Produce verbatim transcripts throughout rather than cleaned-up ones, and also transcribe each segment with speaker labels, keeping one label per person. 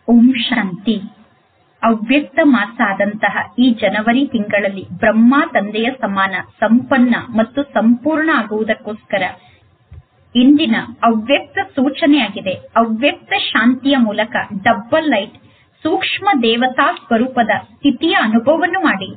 Speaker 1: ಓಂ ಶಾಂತಿ. ಅವ್ಯಕ್ತ ಮಾಸ ಆದಂತಹ ಈ ಜನವರಿ ತಿಂಗಳಲ್ಲಿ ಬ್ರಹ್ಮ ತಂದೆಯ ಸಮಾನ ಸಂಪನ್ನ ಮತ್ತು ಸಂಪೂರ್ಣ ಆಗುವುದಕ್ಕೋಸ್ಕರ ಇಂದಿನ ಅವ್ಯಕ್ತ ಸೂಚನೆಯಾಗಿದೆ. ಅವ್ಯಕ್ತ ಶಾಂತಿಯ ಮೂಲಕ ಡಬ್ಬಲ್ ಲೈಟ್ ಸೂಕ್ಷ್ಮ ದೇವತಾ ಸ್ವರೂಪದ ಸ್ಥಿತಿಯ ಅನುಭವವನ್ನು ಮಾಡಿ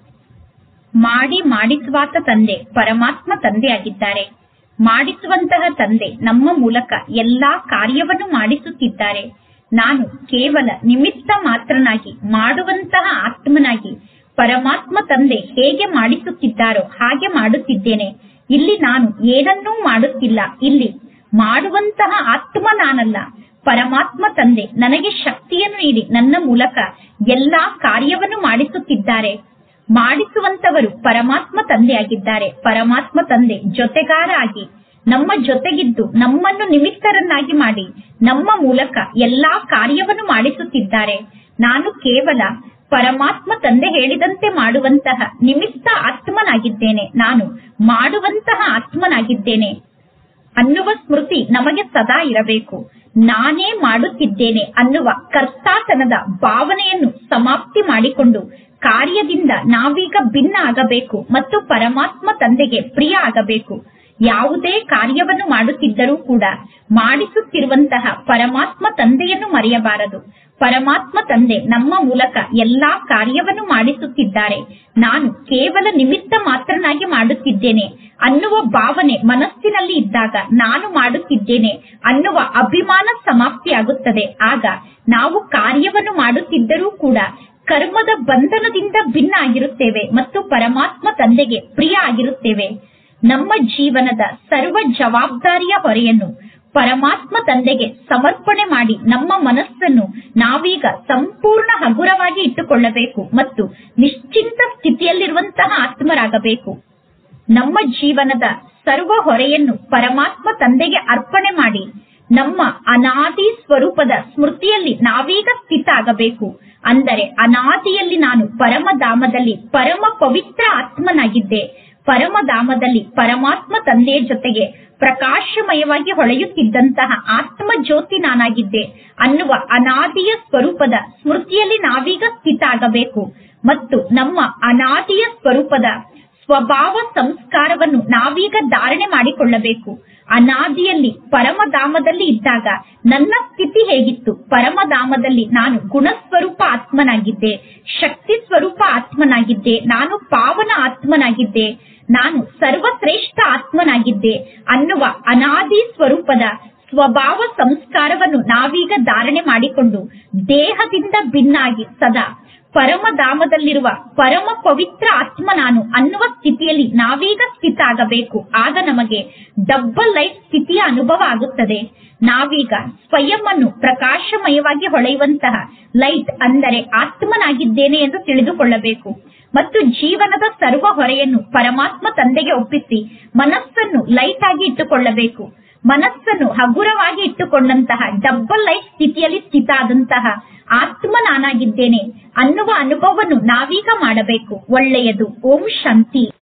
Speaker 1: ಮಾಡಿ ಮಾಡಿಸುವಾತ ತಂದೆ ಪರಮಾತ್ಮ ತಂದೆಯಾಗಿದ್ದಾರೆ. ಮಾಡಿಸುವಂತಹ ತಂದೆ ನಮ್ಮ ಮೂಲಕ ಎಲ್ಲಾ ಕಾರ್ಯವನ್ನು ಮಾಡಿಸುತ್ತಿದ್ದಾರೆ. ನಾನು ಕೇವಲ ನಿಮಿತ್ತ ಮಾತ್ರನಾಗಿ ಮಾಡುವಂತಹ ಆತ್ಮನಾಗಿ ಪರಮಾತ್ಮ ತಂದೆ ಹೇಗೆ ಮಾಡಿಸುತ್ತಿದ್ದಾರೋ ಹಾಗೆ ಮಾಡುತ್ತಿದ್ದೇನೆ. ಇಲ್ಲಿ ನಾನು ಏನನ್ನೂ ಮಾಡುತ್ತಿಲ್ಲ. ಇಲ್ಲಿ ಮಾಡುವಂತಹ ಆತ್ಮ ನಾನಲ್ಲ, ಪರಮಾತ್ಮ ತಂದೆ ನನಗೆ ಶಕ್ತಿಯನ್ನು ನೀಡಿ ನನ್ನ ಮೂಲಕ ಎಲ್ಲಾ ಕಾರ್ಯವನ್ನು ಮಾಡಿಸುತ್ತಿದ್ದಾರೆ. ಮಾಡಿಸುವಂತವರು ಪರಮಾತ್ಮ ತಂದೆಯಾಗಿದ್ದಾರೆ. ಪರಮಾತ್ಮ ತಂದೆ ಜೊತೆಗಾರ ಆಗಿ ನಮ್ಮ ಜೊತೆಗಿದ್ದು ನಮ್ಮನ್ನು ನಿಮಿತ್ತರನ್ನಾಗಿ ಮಾಡಿ ನಮ್ಮ ಮೂಲಕ ಎಲ್ಲಾ ಕಾರ್ಯವನ್ನು ಮಾಡಿಸುತ್ತಿದ್ದಾರೆ. ನಾನು ಕೇವಲ ಪರಮಾತ್ಮ ತಂದೆ ಹೇಳಿದಂತೆ ಮಾಡುವಂತಹ ನಿಮಿತ್ತ ಆತ್ಮನಾಗಿದ್ದೇನೆ. ನಾನು ಮಾಡುವಂತಹ ಆತ್ಮನಾಗಿದ್ದೇನೆ ಅನ್ನುವ ಸ್ಮೃತಿ ನಮಗೆ ಸದಾ ಇರಬೇಕು. ನಾನೇ ಮಾಡುತ್ತಿದ್ದೇನೆ ಅನ್ನುವ ಕರ್ತಾತನದ ಭಾವನೆಯನ್ನು ಸಮಾಪ್ತಿ ಮಾಡಿಕೊಂಡು ಕಾರ್ಯದಿಂದ ನಾವೀಗ ಭಿನ್ನ ಆಗಬೇಕು ಮತ್ತು ಪರಮಾತ್ಮ ತಂದೆಗೆ ಪ್ರಿಯ ಆಗಬೇಕು. ಯಾವುದೇ ಕಾರ್ಯವನ್ನು ಮಾಡುತ್ತಿದ್ದರೂ ಕೂಡ ಮಾಡಿಸುತ್ತಿರುವಂತಹ ಪರಮಾತ್ಮ ತಂದೆಯನ್ನು ಮರೆಯಬಾರದು. ಪರಮಾತ್ಮ ತಂದೆ ನಮ್ಮ ಮೂಲಕ ಎಲ್ಲಾ ಕಾರ್ಯವನ್ನು ಮಾಡಿಸುತ್ತಿದ್ದಾರೆ. ನಾನು ಕೇವಲ ನಿಮಿತ್ತ ಮಾತ್ರನಾಗಿ ಮಾಡುತ್ತಿದ್ದೇನೆ ಅನ್ನುವ ಭಾವನೆ ಮನಸ್ಸಿನಲ್ಲಿ ಇದ್ದಾಗ ನಾನು ಮಾಡುತ್ತಿದ್ದೇನೆ ಅನ್ನುವ ಅಭಿಮಾನ ಸಮಾಪ್ತಿಯಾಗುತ್ತದೆ. ಆಗ ನಾವು ಕಾರ್ಯವನ್ನು ಮಾಡುತ್ತಿದ್ದರೂ ಕೂಡ ಕರ್ಮದ ಬಂಧನದಿಂದ ಭಿನ್ನ ಆಗಿರುತ್ತೇವೆ ಮತ್ತು ಪರಮಾತ್ಮ ತಂದೆಗೆ ಪ್ರಿಯ ಆಗಿರುತ್ತೇವೆ. ನಮ್ಮ ಜೀವನದ ಸರ್ವ ಜವಾಬ್ದಾರಿಯ ಹೊರೆಯನ್ನು ಪರಮಾತ್ಮ ತಂದೆಗೆ ಸಮರ್ಪಣೆ ಮಾಡಿ ನಮ್ಮ ಮನಸ್ಸನ್ನು ನಾವೀಗ ಸಂಪೂರ್ಣ ಹಗುರವಾಗಿ ಇಟ್ಟುಕೊಳ್ಳಬೇಕು ಮತ್ತು ನಿಶ್ಚಿಂತ ಸ್ಥಿತಿಯಲ್ಲಿರುವಂತಹ ಆತ್ಮರಾಗಬೇಕು. ನಮ್ಮ ಜೀವನದ ಸರ್ವ ಹೊರೆಯನ್ನು ಪರಮಾತ್ಮ ತಂದೆಗೆ ಅರ್ಪಣೆ ಮಾಡಿ ನಮ್ಮ ಅನಾದಿ ಸ್ವರೂಪದ ಸ್ಮೃತಿಯಲ್ಲಿ ನಾವೀಗ ಸ್ಥಿತ ಆಗಬೇಕು. ಅಂದರೆ ಅನಾದಿಯಲ್ಲಿ ನಾನು ಪರಮಧಾಮದಲ್ಲಿ ಪರಮ ಪವಿತ್ರ ಆತ್ಮನಾಗಿದ್ದೆ. ಪರಮಧಾಮದಲ್ಲಿ ಪರಮಾತ್ಮ ತಂದೆಯ ಜೊತೆಗೆ ಪ್ರಕಾಶಮಯವಾಗಿ ಹೊಳೆಯುತ್ತಿದ್ದಂತಹ ಆತ್ಮ ಜ್ಯೋತಿ ನಾನಾಗಿದ್ದೆ ಅನ್ನುವ ಅನಾದಿಯ ಸ್ವರೂಪದ ಸ್ಮೃತಿಯಲ್ಲಿ ನಾವೀಗ ಸ್ಥಿತ ಆಗಬೇಕು ಮತ್ತು ನಮ್ಮ ಅನಾದಿಯ ಸ್ವರೂಪದ ಸ್ವಭಾವ ಸಂಸ್ಕಾರವನ್ನು ನಾವೀಗ ಧಾರಣೆ ಮಾಡಿಕೊಳ್ಳಬೇಕು. ಅನಾದಿಯಲ್ಲಿ ಪರಮಧಾಮದಲ್ಲಿ ಇದ್ದಾಗ ನನ್ನ ಸ್ಥಿತಿ ಹೇಗಿತ್ತು? ಪರಮಧಾಮದಲ್ಲಿ ನಾನು ಗುಣಸ್ವರೂಪ ಆತ್ಮನಾಗಿದ್ದೆ, ಶಕ್ತಿ ಸ್ವರೂಪ ಆತ್ಮನಾಗಿದ್ದೆ, ನಾನು ಪಾವನ ಆತ್ಮನಾಗಿದ್ದೆ, ನಾನು ಸರ್ವಶ್ರೇಷ್ಠ ಆತ್ಮನಾಗಿದ್ದೆ ಅನ್ನುವ ಅನಾದಿ ಸ್ವರೂಪದ ಸ್ವಭಾವ ಸಂಸ್ಕಾರವನ್ನು ನಾವೀಗ ಧಾರಣೆ ಮಾಡಿಕೊಂಡು ದೇಹದಿಂದ ಭಿನ್ನಾಗಿ ಸದಾ ಪರಮಧಾಮದಲ್ಲಿರುವ ಪರಮ ಪವಿತ್ರ ಆತ್ಮ ನಾನು ಅನ್ನುವ ಸ್ಥಿತಿಯಲ್ಲಿ ನಾವೀಗ ಸ್ಥಿತ ಆಗಬೇಕು. ಆಗ ನಮಗೆ ಡಬ್ಬಲ್ ಲೈಟ್ ಸ್ಥಿತಿಯ ಅನುಭವ ಆಗುತ್ತದೆ. ನಾವೀಗ ಸ್ವಯಂ ಅನ್ನು ಪ್ರಕಾಶಮಯವಾಗಿ ಹೊಳೆಯುವಂತಹ ಲೈಟ್ ಅಂದರೆ ಆತ್ಮನಾಗಿದ್ದೇನೆ ಎಂದು ತಿಳಿದುಕೊಳ್ಳಬೇಕು ಮತ್ತು ಜೀವನದ ಸರ್ವ ಹೊರೆಯನ್ನು ಪರಮಾತ್ಮ ತಂದೆಗೆ ಒಪ್ಪಿಸಿ ಮನಸ್ಸನ್ನು ಲೈಟ್ ಆಗಿ ಇಟ್ಟುಕೊಳ್ಳಬೇಕು. ಮನಸ್ಸನ್ನು ಹಗುರವಾಗಿ ಇಟ್ಟುಕೊಂಡಂತಹ ಡಬ್ಬಲ್ ಲೈಟ್ ಸ್ಥಿತಿಯಲ್ಲಿ ಸ್ಥಿತ ಆದಂತಹ ಆತ್ಮ ನಾನಾಗಿದ್ದೇನೆ ಅನ್ನುವ ಅನುಭವವನ್ನು ನಾವೀಗ ಮಾಡಬೇಕು. ಒಳ್ಳೆಯದು. ಓಂ ಶಾಂತಿ.